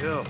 Go.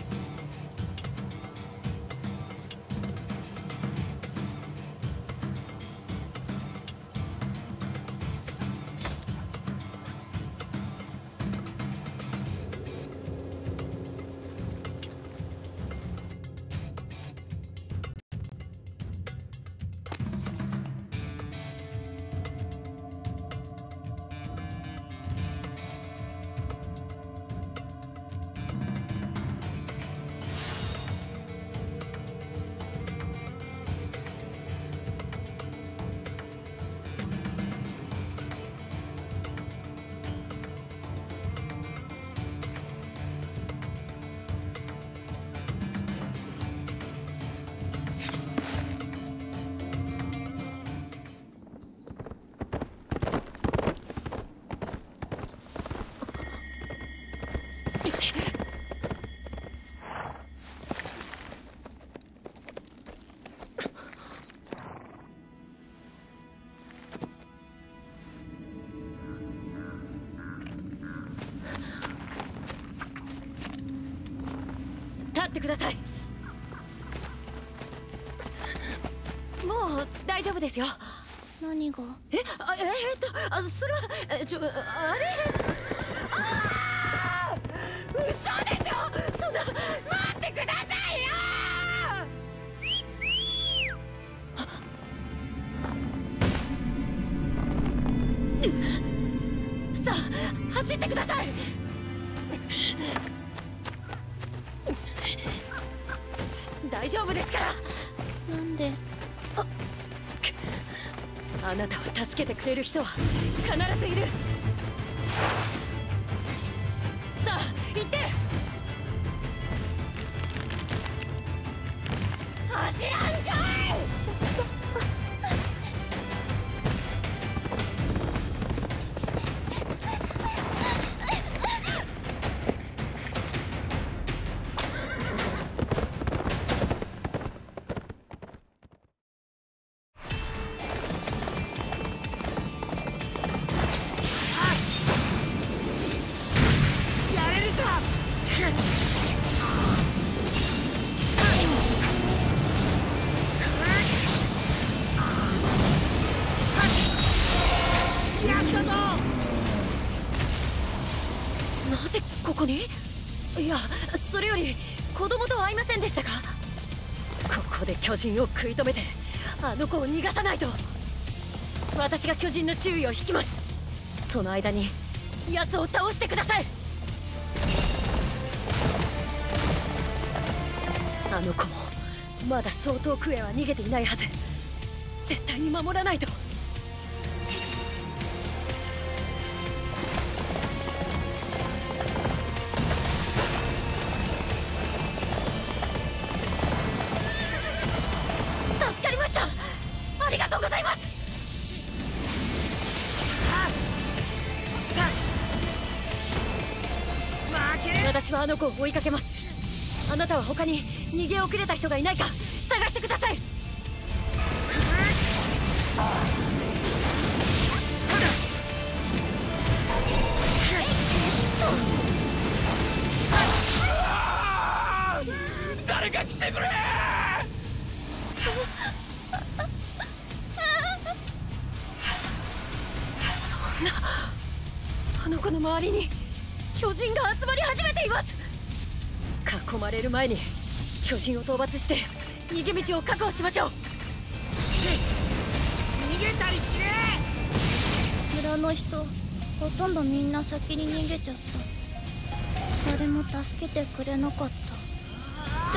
立ってください。もう大丈夫ですよ。 何が？ それはあれ嘘でしょ。そんな、待ってくださいよ。さあ走ってください。大丈夫ですから。 なんで？ あなたを助けてくれる人は必ずいる。さあ行って。走らんかい。なぜここに？いや、それより子供と会いませんでしたか？ここで巨人を食い止めてあの子を逃がさないと。私が巨人の注意を引きます。その間に奴を倒してください。あの子もまだそう遠くへは逃げていないはず。絶対に守らないと。助かりました。ありがとうございます。私はあの子を追いかけます。あなたは他に逃げ遅れた人がいないか探してください。 誰か来てくれ。 そんな、あの子の周りに巨人が集まり始めています。囲まれる前に巨人を討伐して逃げ道を確保しましょう。 逃げたりしねえ。 村の人ほとんどみんな先に逃げちゃった。誰も助けてくれなかった。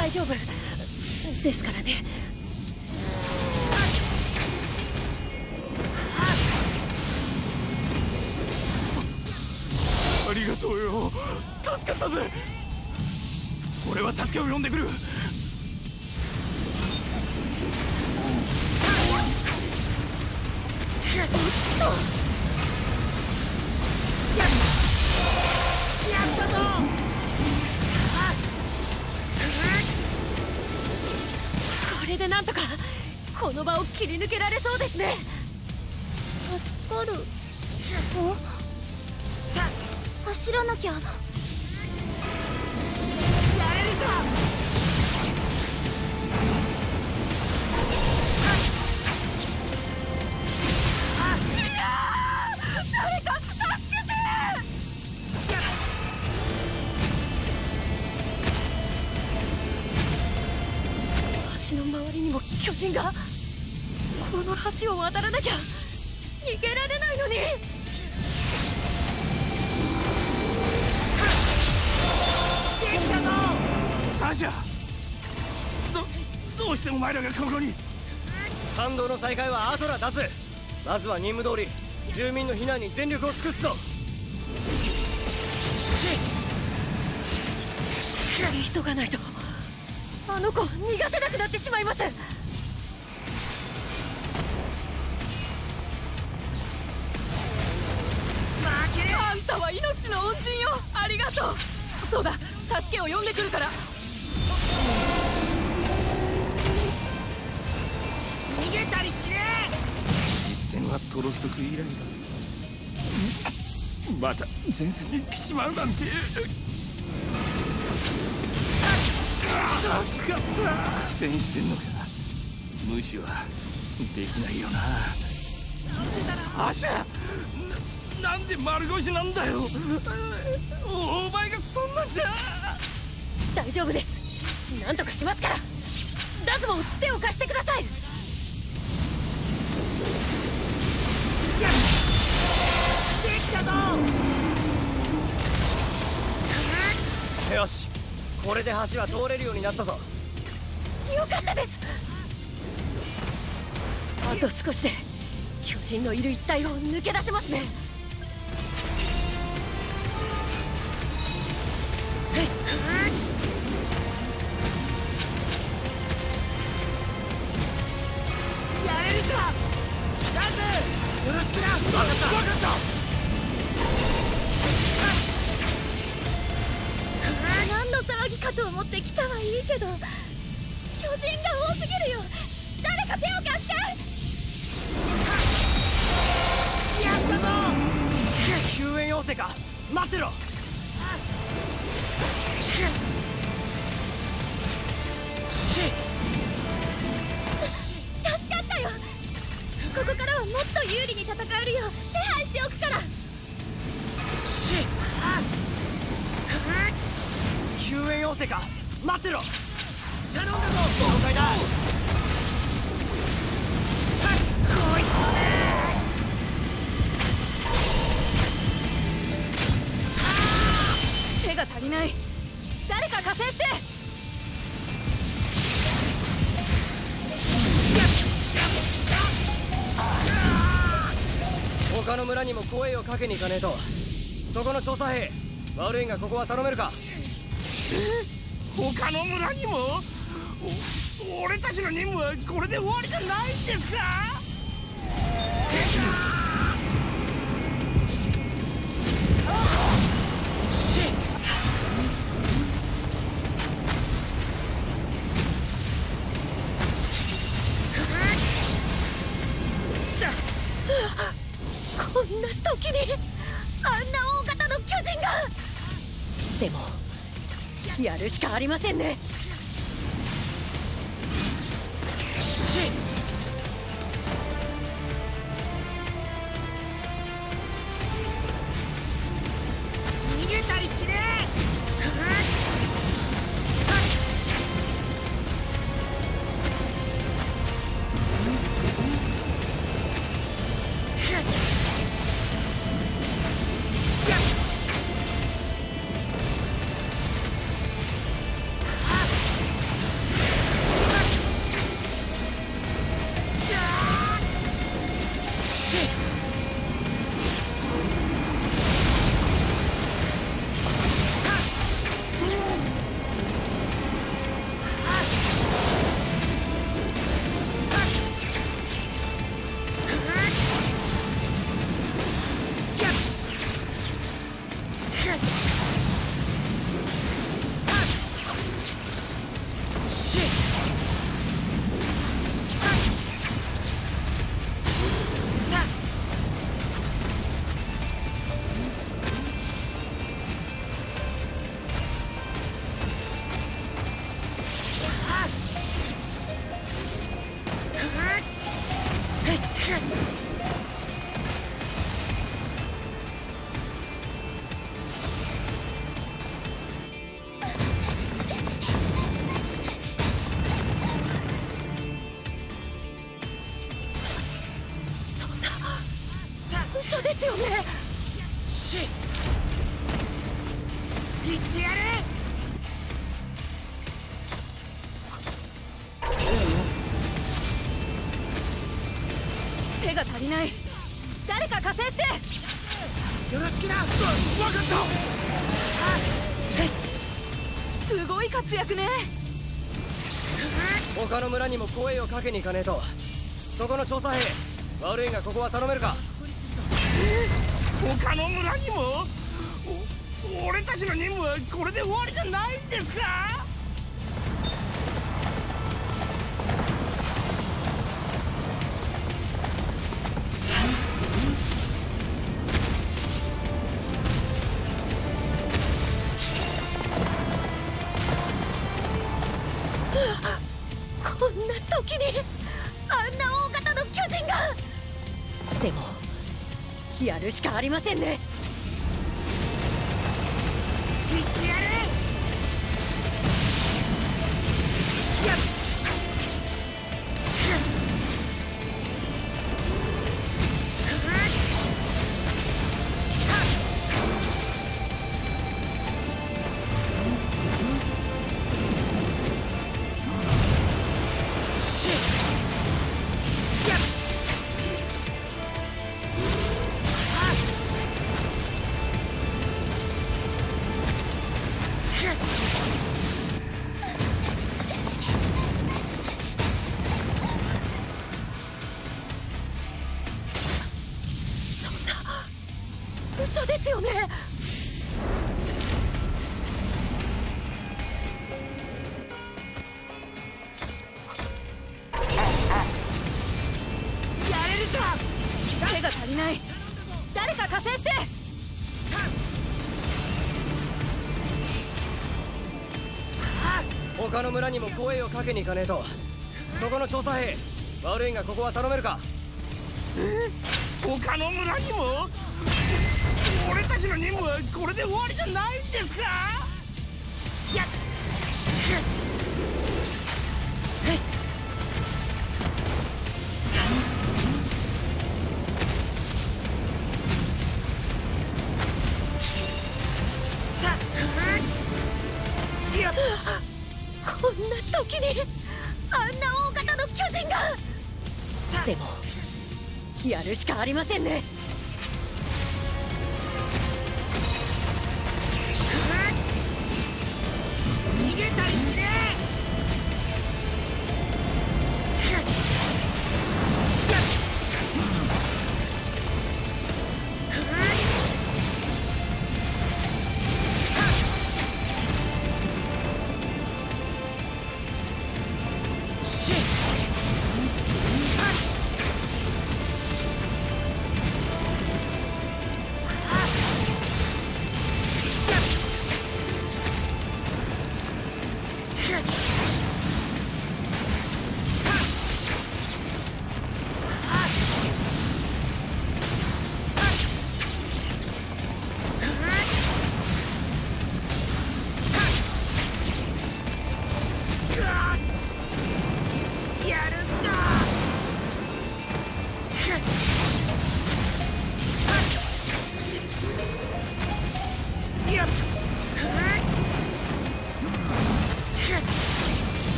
大丈夫ですからね。 ありがとうよ。助かったぜ。俺は助けを呼んでくる。やったぞ。 これでなんとかこの場を切り抜けられそうですね。 助かる。走らなきゃ。 橋の周りにも巨人が。この橋を渡らなきゃ逃げられないのに。 できたぞサシャ。どうしてお前らがここに。 感動の再開はアトラ出す。まずは任務通り住民の避難に全力を尽くすぞ。 急がないとあの子を逃がせなくなってしまいます。あんたは命の恩人よ。ありがとう。そうだ、助けを呼んでくるから。 逃げたりしねえ。実戦はトロストク以来だ。また前線に来ちまうなんて。助かった。苦戦してんのか。無視はできないよな。サシャ、なんで丸腰なんだよ。お前がそんなんじゃ。 大丈夫です。なんとかしますから。ダズモン、手を貸してください。 できたぞ。よし、これで橋は通れるようになったぞ。 よかったです。あと少しで巨人のいる一帯を抜け出せますね。 やれるさ。ダズ、よろしくな。分かった。 何の騒ぎかと思って来たはいいけど、巨人が多すぎるよ。誰か手を貸して。 やったぞ。救援要請か。待ってろ。 助かったよ。ここからはもっと有利に戦えるよう手配しておくから。 救援要請か。待ってろ。 頼んだぞ。 了解だ。こいつ手が足りない。誰か加勢して。 他の村にも声をかけに行かねえと。そこの調査兵、悪いがここは頼めるか。 他の村にも。俺たちの任務はこれで終わりじゃないんですか。 こんな時にあんな大型の巨人が。でもやるしかありませんね。 逃げたりしねえ。 嘘ですよね。 言ってやれ。 手が足りない。誰か加勢して。 よろしくな。分かった。 すごい活躍ね。 他の村にも声をかけに行かねえと。そこの調査兵、悪いがここは頼めるか。 他の村にも。俺たちの任務はこれで終わりじゃないんですか？ こんな時にあんな大型の巨人が。でもやるしかありませんね。 言ってやれ。 嘘ですよね。やれるさ。手が足りない。誰か加勢して。 他の村にも声をかけに行かねえと。そこの調査兵、悪いがここは頼めるか。 他の村にも。俺たちの任務はこれで終わりじゃないんですか？やっこんな時にあんな大型の巨人が。でもやるしかありませんね。 逃げたりしねえ。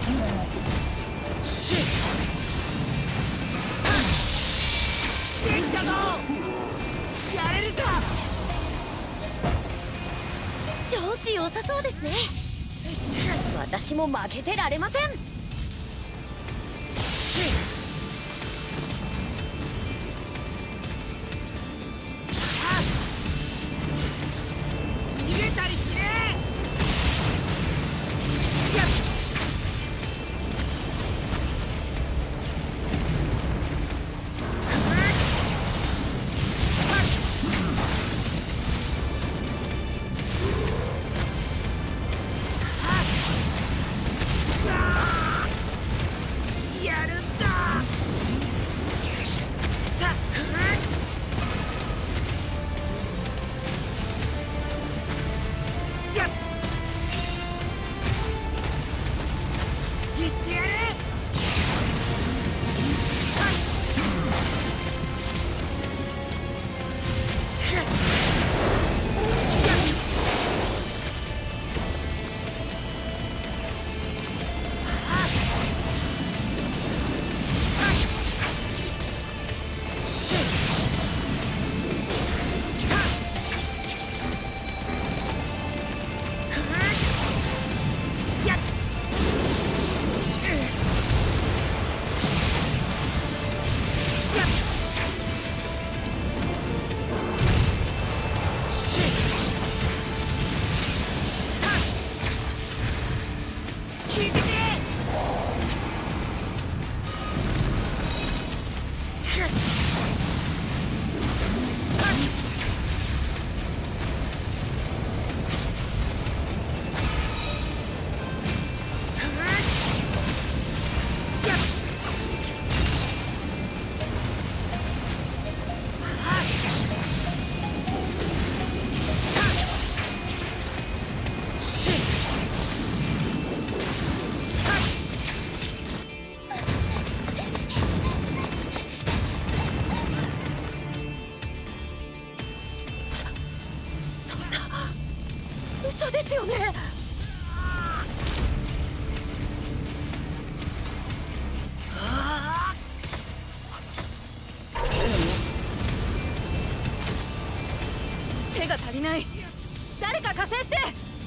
できたぞ。やれるさ。調子良さそうですね。私も負けてられません。逃げたりしねえ。嘘ですよね。手が足りない。誰か加勢して。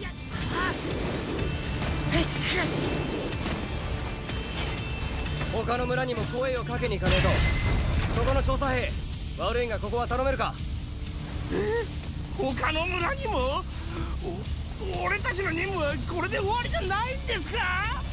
他の村にも声をかけに行かねえと。そこの調査兵悪いがここは頼めるか。 他の村にも。俺たちの任務はこれで終わりじゃないんですか。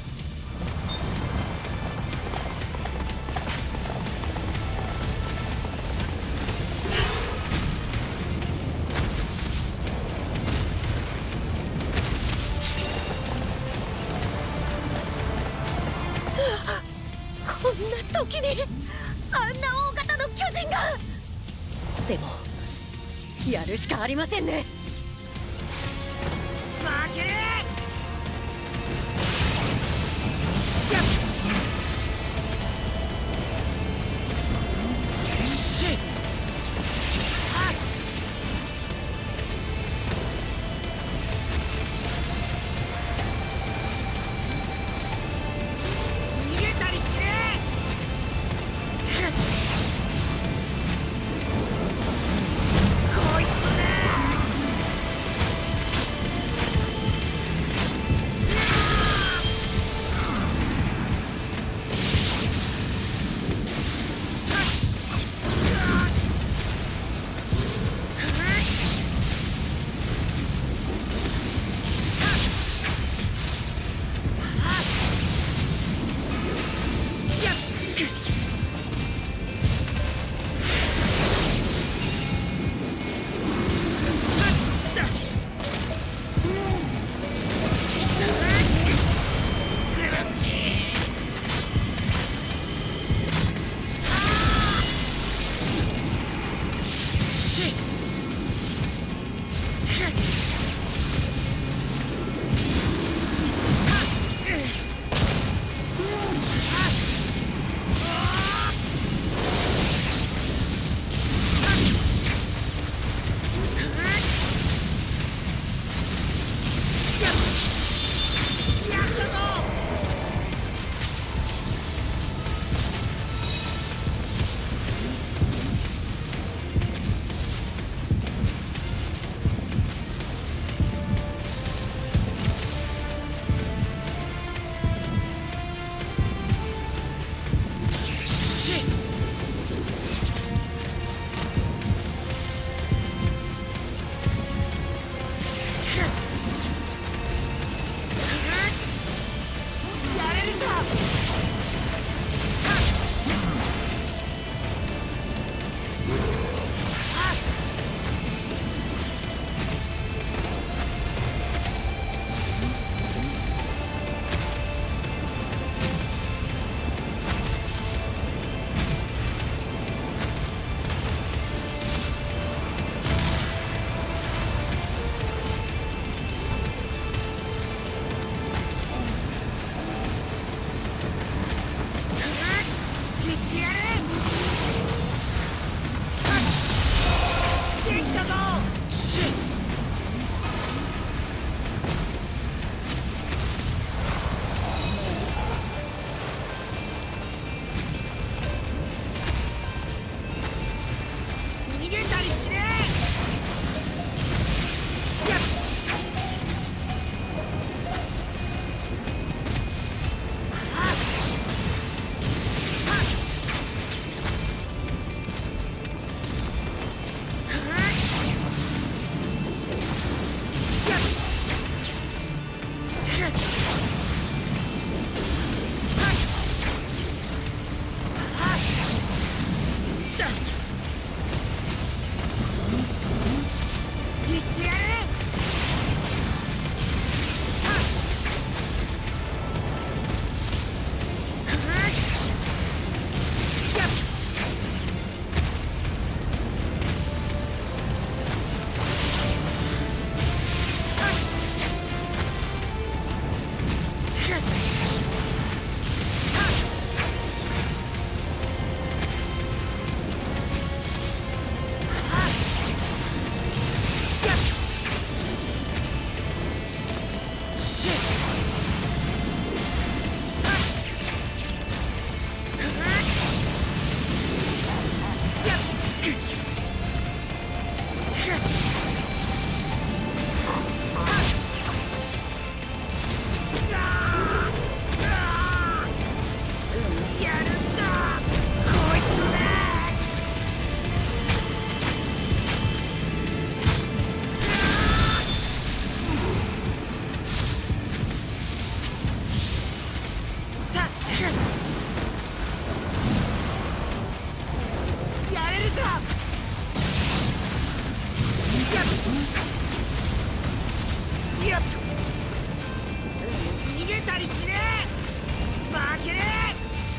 こんな時にあんな大型の巨人が。でもやるしかありませんね。負ける。逃げたりしねえ。こいつね。 たりしねえ。負けねえ。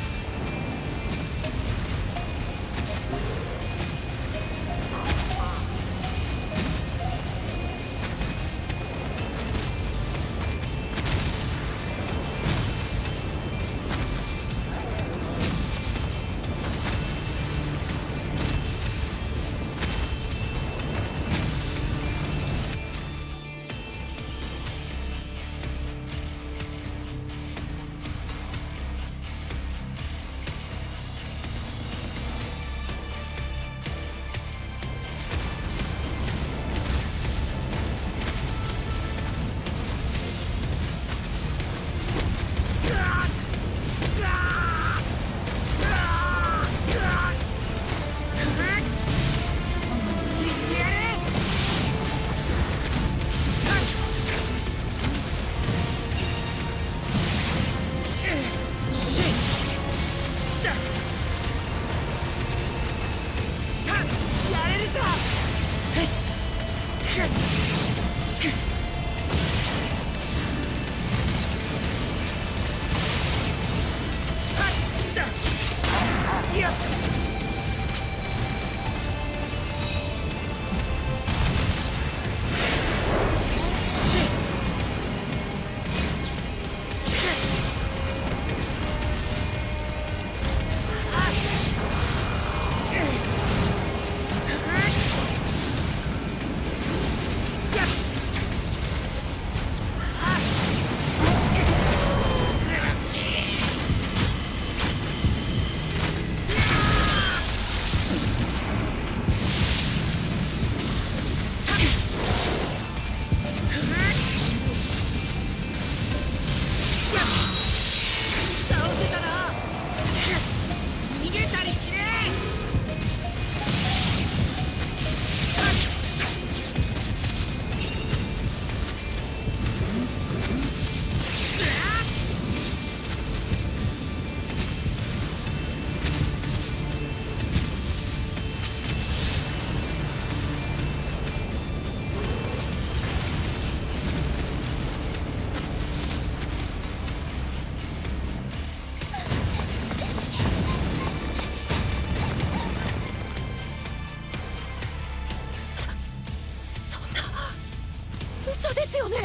ですよね。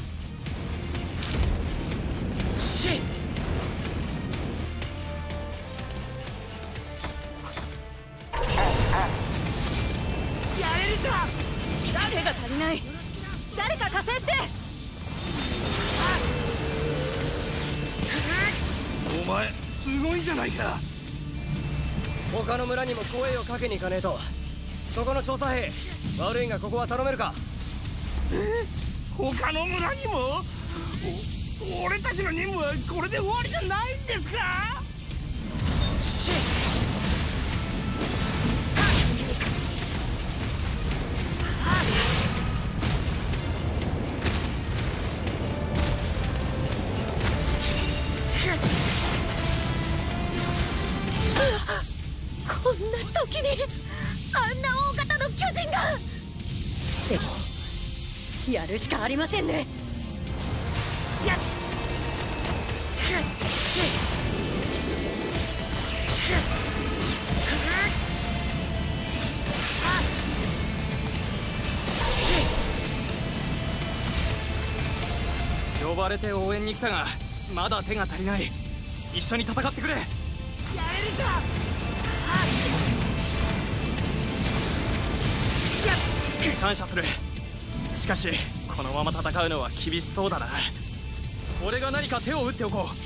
やれるさ。 手が足りない。誰か加勢して。 お前すごいじゃないか。 他の村にも声をかけに行かねえと。そこの調査兵、悪いがここは頼めるか。 他の村にも？俺たちの任務はこれで終わりじゃないんですか？ こんな時にあんな大型の巨人が。でもやるしかありませんね。 呼ばれて応援に来たがまだ手が足りない。一緒に戦ってくれ。やれるさ。感謝する。しかしこのまま戦うのは厳しそうだな。俺が何か手を打っておこう。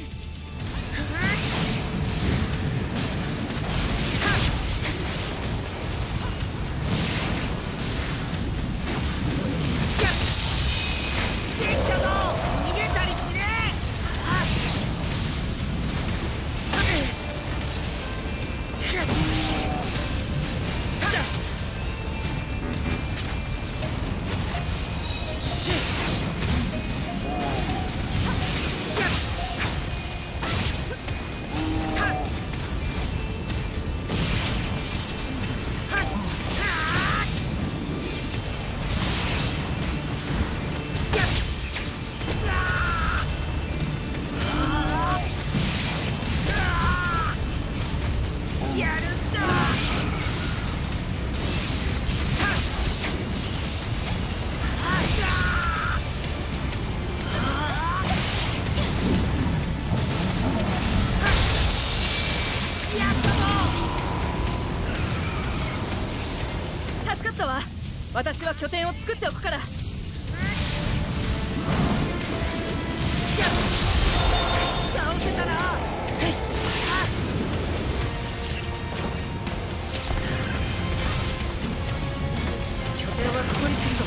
できたぞ。逃げたりしね私は拠点を作っておくから。倒せたな。拠点はここにするぞ。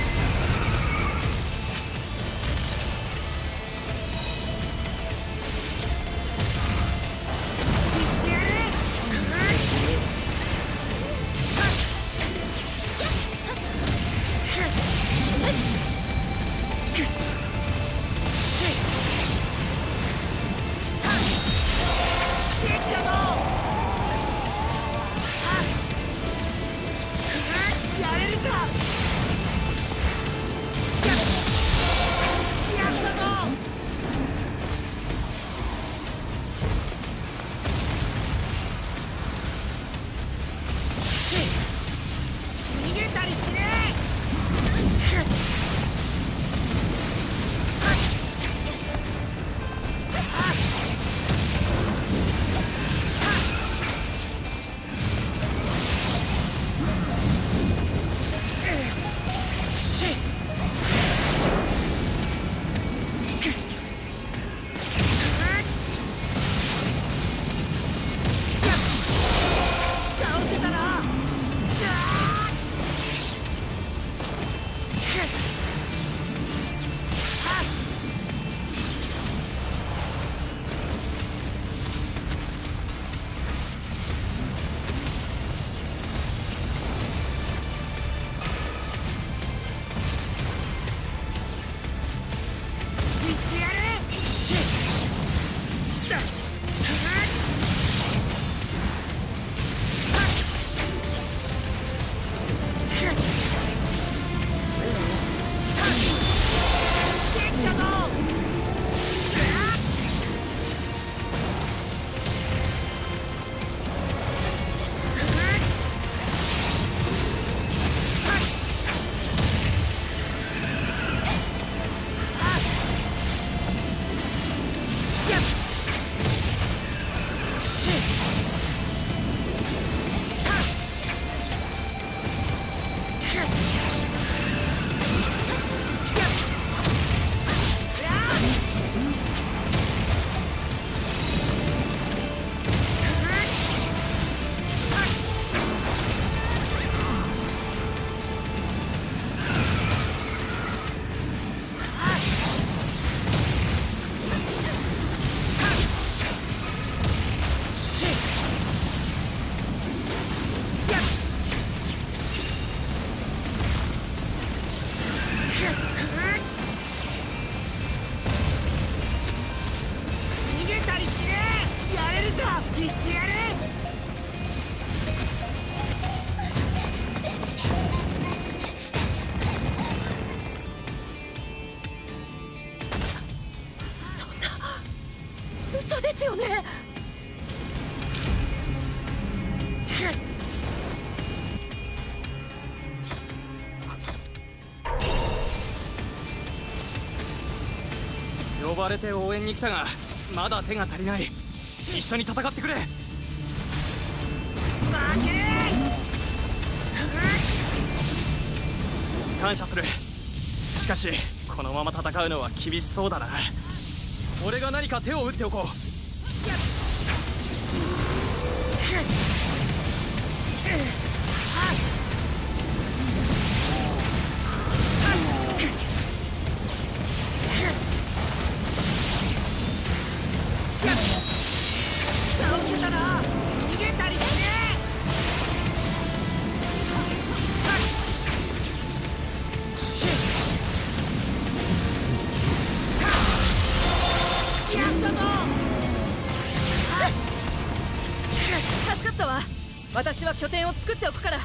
嘘ですよね。 呼ばれて応援に来たがまだ手が足りない。一緒に戦ってくれ。感謝する。しかしこのまま戦うのは厳しそうだな。俺が何か手を打っておこう。 助かったわ。私は拠点を作っておくから。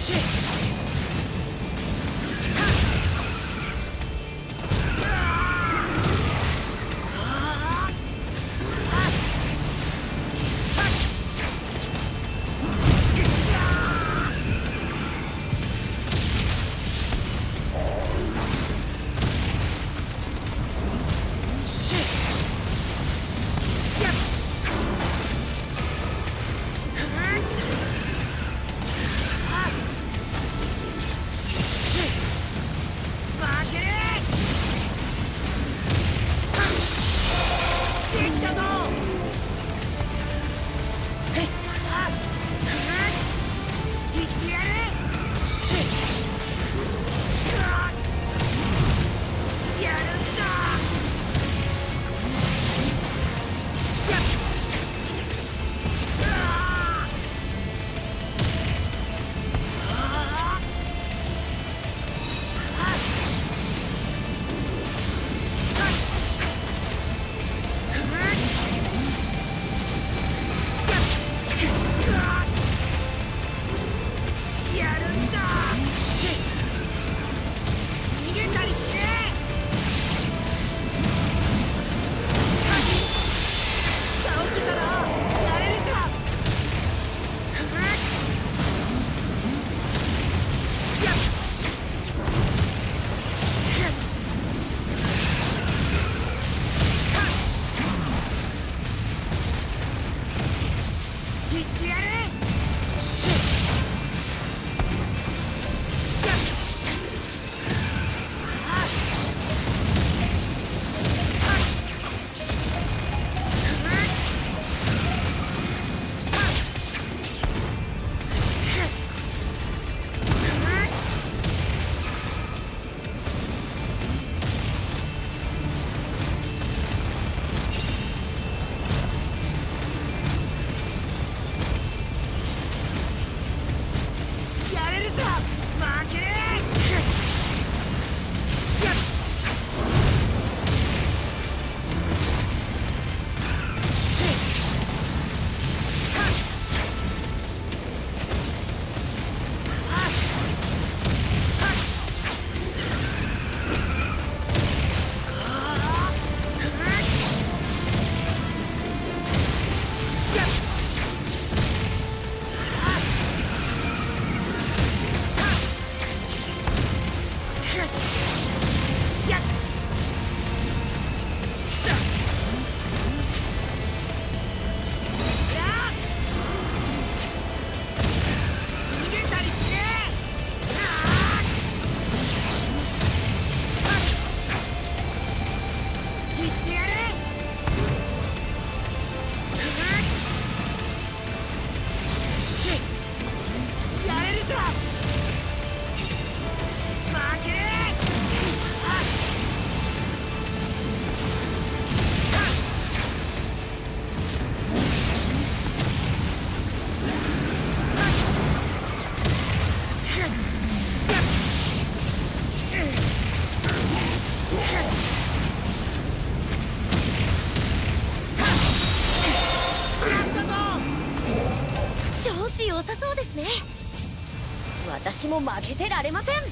良さそうですね。私も負けてられません。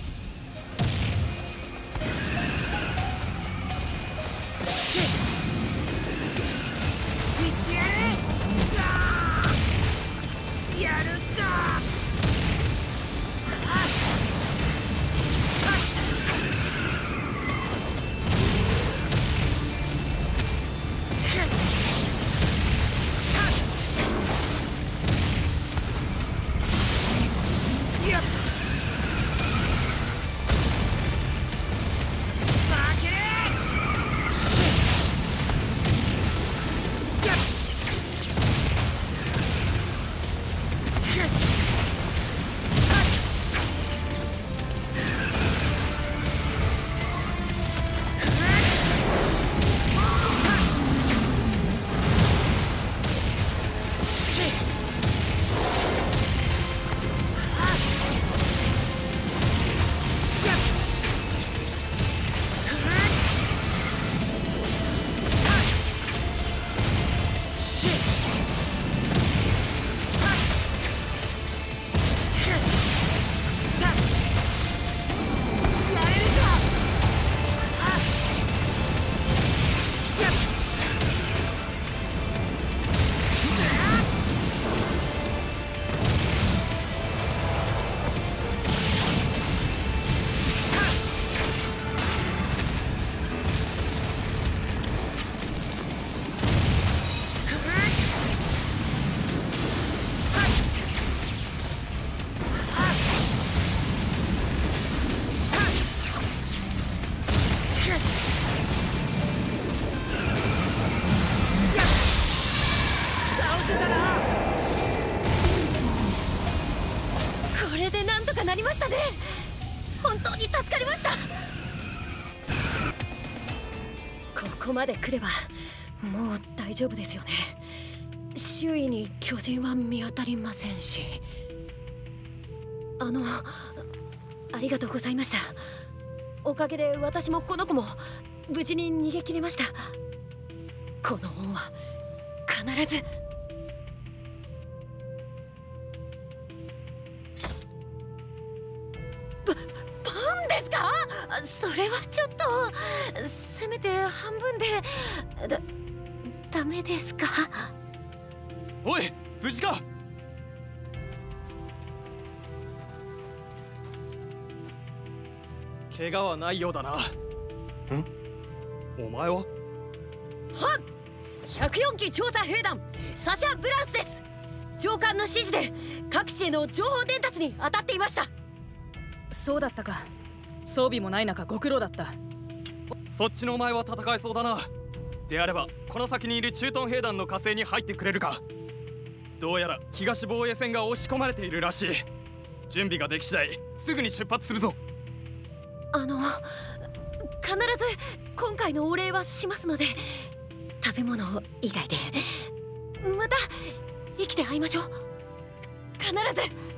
やるんだ。 れでなんとかなりましたね。本当に助かりました。ここまで来ればもう大丈夫ですよね。周囲に巨人は見当たりませんし。ありがとうございました。おかげで私もこの子も無事に逃げ切れました。この恩は必ず。パンですか？それはちょっと。せめて半分でダメですか？ おい、無事か？怪我はないようだな。お前は？ はっ、104期調査兵団サシャ・ブラウスです。上官の指示で各地への情報伝達に当たっていました。 そうだったか。装備もない中ご苦労だった。 そっちのお前は戦えそうだな。であればこの先にいる駐屯兵団の加勢に入ってくれるか。どうやら東防衛線が押し込まれているらしい。準備ができ次第すぐに出発するぞ。 必ず今回のお礼はしますので、食べ物以外でまた生きて会いましょう。必ず。